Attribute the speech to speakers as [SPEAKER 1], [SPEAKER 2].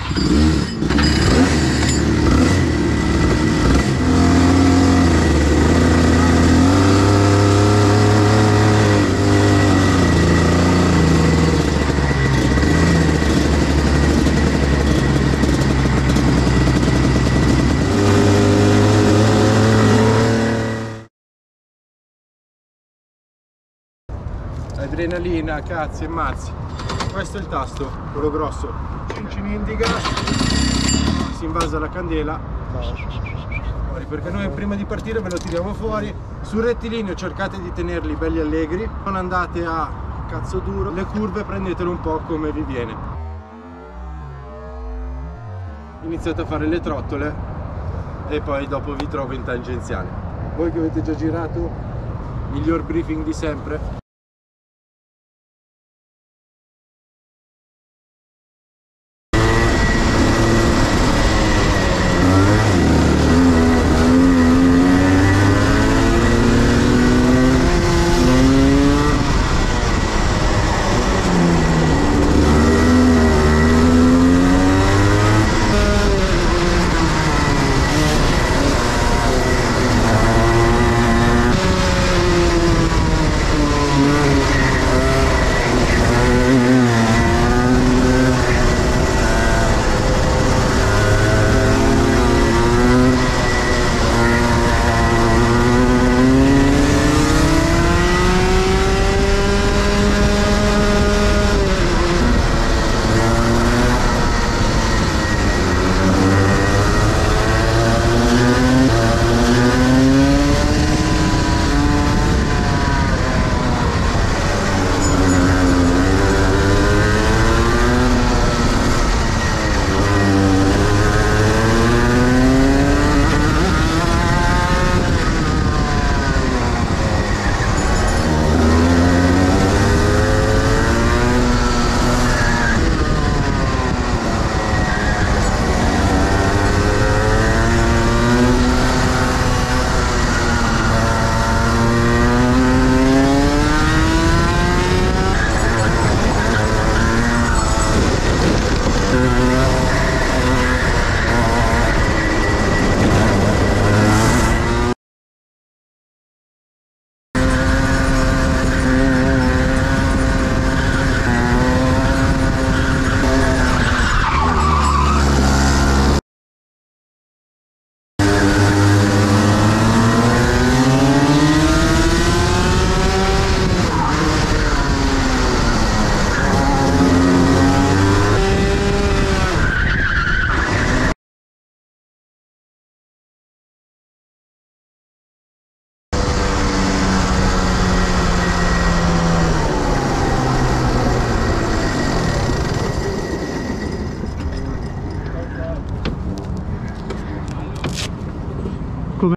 [SPEAKER 1] Adrenalina, cazzi e mazzi. Questo è il tasto, quello grosso. Cincin indica, si invasa la candela. Perché noi prima di partire ve lo tiriamo fuori. Sul rettilineo cercate di tenerli belli allegri, non andate a cazzo duro. Le curve prendetele un po' come vi viene. Iniziate a fare le trottole e poi dopo vi trovo in tangenziale. Voi che avete già girato, miglior briefing di sempre.